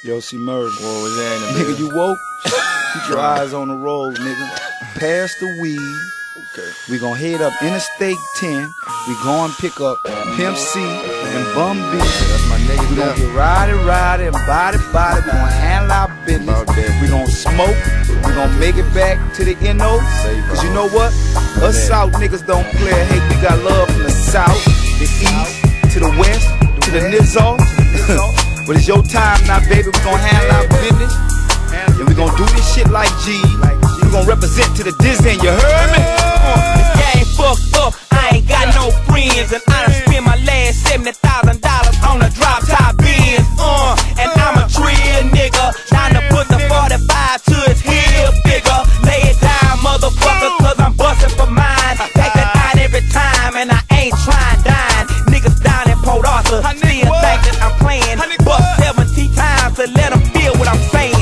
Yo, C Murder. What was that in the Nigga, you woke? Keep your eyes on the road, nigga. Pass the weed. Okay. We gon' head up Interstate 10. We gon' pick up Pimp C and Bum B. That's my nigga. We gon' get rowdy and body. We gon' handle our business. We gon' smoke. We gon' make it back to the NO. Cause you know what? Us South niggas don't play hate. We got love from the South, the East, to the West, to the Nizzo. But it's your time now, baby. We gon' handle our business. And we gon' do this shit like G. We gon' represent to the Disney, you heard me? This game fucked up, I ain't got no friends. And I done spent my last $70,000 on a drop top Benz. And I'm a trill nigga, trying to put the 45 to its heel bigger. Lay it down, motherfucker, cause I'm bustin' for mine. Take that out every time, and I ain't tryin' dying. Niggas down in Port Arthur, still think that I'm playing. Bust 70 times to let them feel what I'm saying.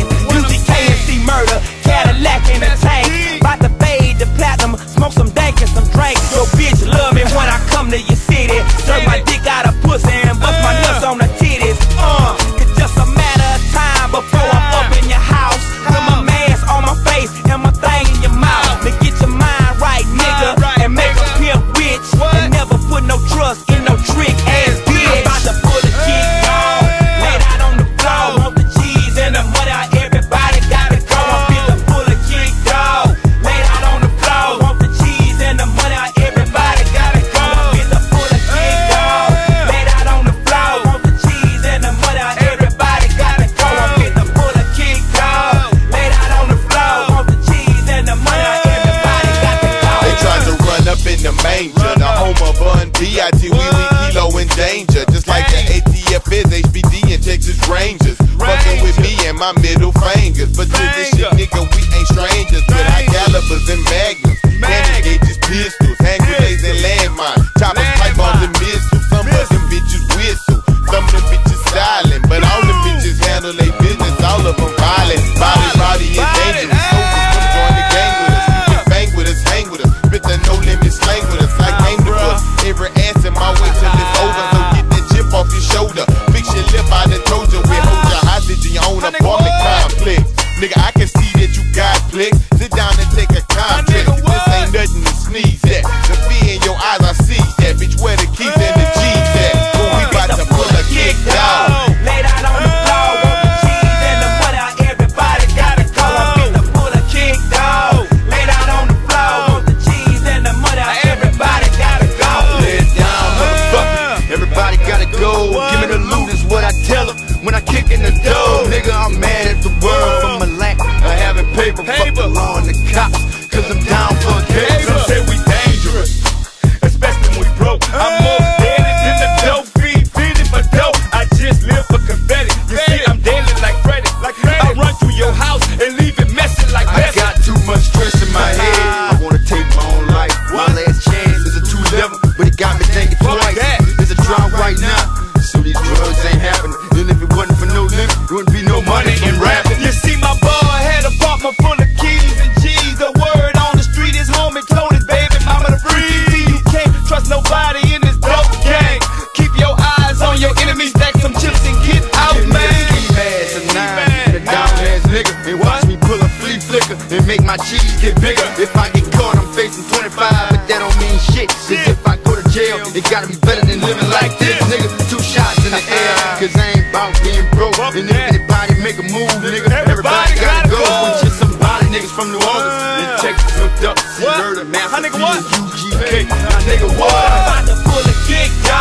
UGK Murder, Cadillac in the tank. About to fade the platinum, smoke some dank and some drink. Your bitch love me when I come to your city. Jerk my dick out of pussy and bust my nuts on the titties. It's just a matter of time before I'm up in your house with my mask on my face and my thing in your mouth. To get your mind right, nigga, and make a pimp rich. And never put no trust in no trick ass bitch. I'm about to pull the kick, dog. Laid out on the floor, want the cheese and the money. Everybody got to go. I'm feeling full of kick, dog. Laid out on the floor, want the cheese and the money. Everybody got to go. I'm feeling full of kick, dog. Laid out on the floor, want the cheese and the money. Everybody got to go. I'm feeling full of kick, dog. Laid out on the floor, want the cheese and the money. Everybody got to go. They tried to run up in the manger, the home of Bun B.I.G. We Kilo in danger, just like the ATF is HBD and Texas Rangers. Fucking with me and my middle fingers, but to this shit, nigga, we ain't strangers. With high calibers and magnums, damage gauges, pistols, hand grenades and landmines, choppers, pipe bombs and missiles. Some of them bitches whistle, some of them bitches silent, but all them bitches handle their business. All of them violent, body and dangerous. Soldiers come join the gang with us, you can bang with us, hang with us, spit the no limit slang with us. Like aim to put every ass in my way till it's over. So get that chip off your shoulder, fix your lip, I done told you we hold your hostage in your own apartment complex. Nigga, I can see that you got flicks. Sit down and take a contract. This ain't nothing to sneeze at. The fear in your eyes, I see that. Bitch, where the keys and the G's at? When we bout to pull a kick, dog. Laid out on the floor, want the cheese and the money. Everybody gotta go. I'm finna pull a kick, dog. Laid out on the floor, want the cheese and the money. Everybody gotta go. Lay it down, motherfucker. Everybody gotta go. Give me the loot is what I tell them when I kick in the door. Nigga, I'm mad at the world for my lack of having paper. Fuck the law and the cops, cause I'm down for a case. Some say we dangerous, especially when we broke. I'm more deadly than the dope feed, feeding for dope. I just live for confetti. You see, I'm deadly like Freddy. I run through your house and leave it messy like I Bessie. got too much stress in my head. I wanna take my own life. My last chance is a 2-level, but it got me thinking twice. There's a drought right now, so these drugs ain't happening. And if it wasn't for no limit, there wouldn't be no money in rapping. You see, my boy had a apartment full of keys and G's. The word on the street is home and clothes, baby mama to breathe. You can't trust nobody in this dope gang. Keep your eyes on your enemies, stack some chips and get out, man. Pass a 9, a down ass nigga, and watch me pull a flea flicker and make my cheese get bigger. If I get caught, I'm facing 25, but that don't mean shit. Cause if I go to jail, it gotta be better than living like this, nigga. 2 shots in the air, cause I ain't about being broke. And if anybody make a move, nigga, everybody gotta go. With just some body niggas from New Orleans and Texas hooked up. See, Murder, Master P, and UGK. Now, nigga, what? I'm about to pull a kick, dog.